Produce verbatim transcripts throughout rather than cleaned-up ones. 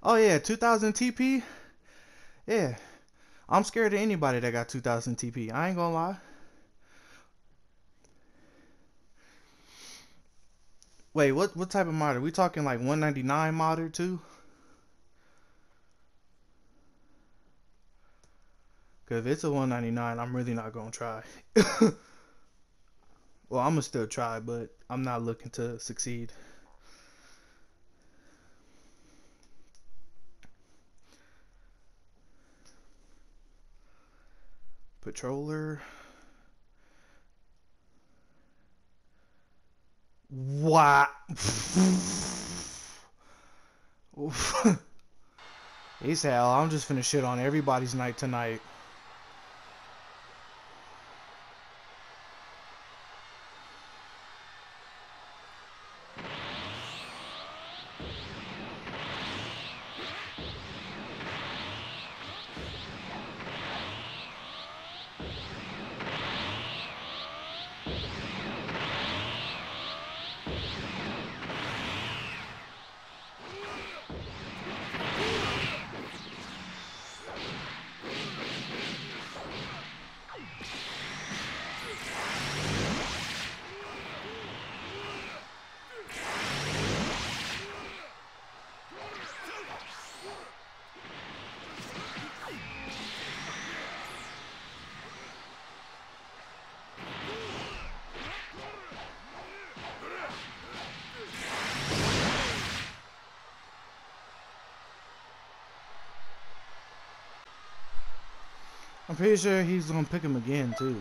Oh yeah, two thousand T P. Yeah, I'm scared of anybody that got two thousand T P. I ain't gonna lie. Wait, what what type of mod? Are we talking like one ninety-nine modder too? Cause if it's a one ninety-nine, I'm really not gonna try. Well, I'm gonna still try, but I'm not looking to succeed. Patroller. Wow. He said, oh, I'm just finna shit on everybody's night tonight. I'm pretty sure he's gonna pick him again too.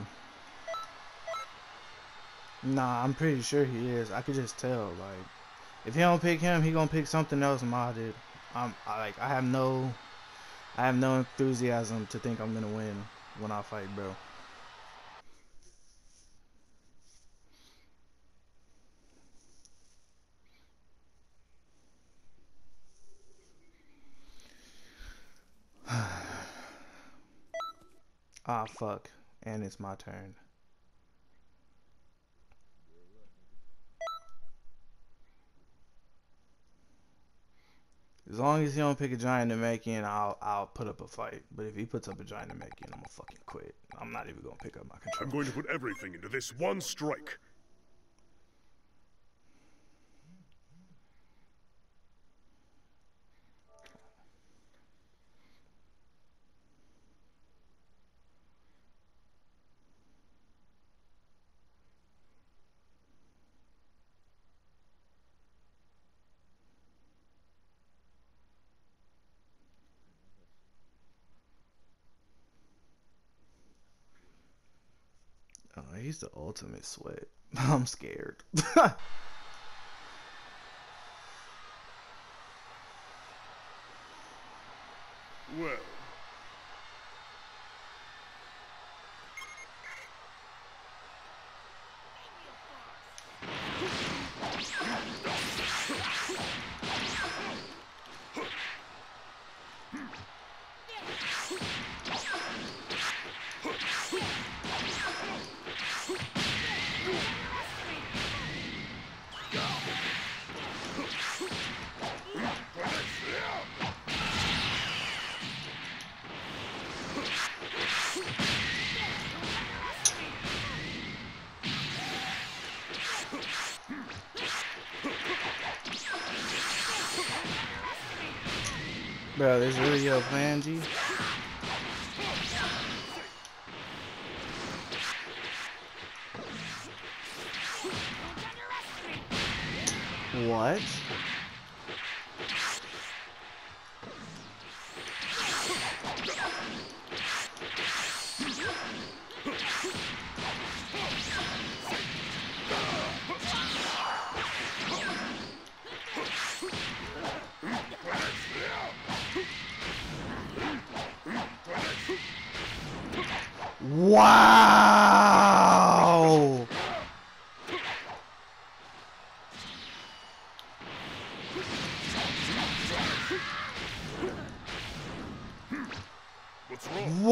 Nah, I'm pretty sure he is. I could just tell. Like, if he don't pick him, he gonna pick something else modded. I'm I, like, I have no, I have no enthusiasm to think I'm gonna win when I fight, bro. Ah, fuck. And it's my turn. As long as he don't pick a giant Namekian, I'll I'll put up a fight. But if he puts up a giant Namekian, I'm gonna fucking quit. I'm not even gonna pick up my controller. I'm going to put everything into this one strike. Oh, he's the ultimate sweat. I'm scared. Well. Bro, this really your plan, G? What? Wow! What's wrong?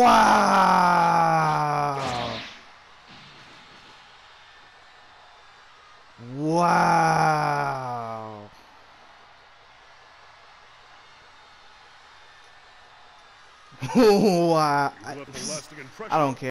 Wow! Wow! Wow. You I, left a lasting impression I don't care.